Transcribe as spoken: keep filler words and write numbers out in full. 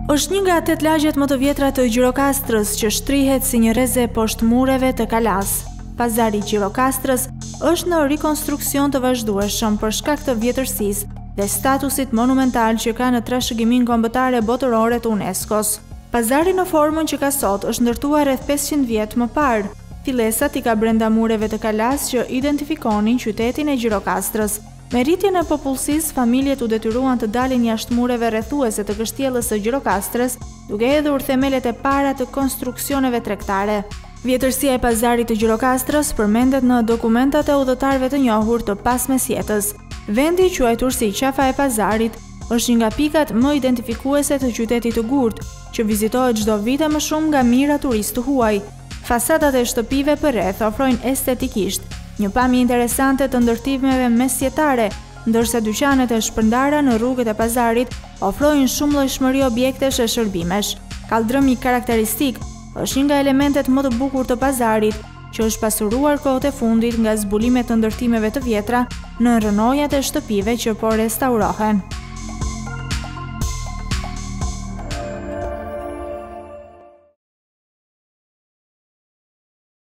Është një nga tetë lagjet më të vjetra të Gjirokastrës që shtrihet si një reze poshtë mureve të Kalas. Pazari i Gjirokastrës është në rikonstruksion të vazhdueshëm për shkak të vjetërsisë dhe statusit monumental që ka në trashëgiminë kombëtare botërore të UNESCO-s. Pazari në formën që ka sot është ndërtuar rreth pesëqind vjet më parë. Fillesat i ka brenda mureve të Kalas që identifikonin qytetin e Gjirokastrës. Me rritjen e popullsisë, familjet u detyruan të dalin jashtë mureve rrethuese të kështjellës së Gjirokastrës, duke hedhur themelet e para të konstruksioneve tregtare. Vjetërsia e pazarit të Gjirokastrës përmendet në dokumentat e udhëtarëve të njohur të pasmesjetës. Vendi i quajtur si Qafa e Pazarit është një nga pikat më identifikuese të qytetit të Gurt, që vizitohet çdo vit më shumë nga mijëra turistë huaj. Fasadat e shtëpive përreth ofrojnë estetikisht një pamje interesante të ndërtimeve mesjetare, ndërsa dyqanet e shpërndara në rrugët e pazarit ofrojnë shumëllojshmëri objektesh e shërbimesh. Kaldrëmi karakteristik është një nga elementet më të bukur të pazarit, që është pasuruar kohët e fundit nga zbulimet të ndërtimeve të vjetra në rënojat e shtëpive që po restaurohen.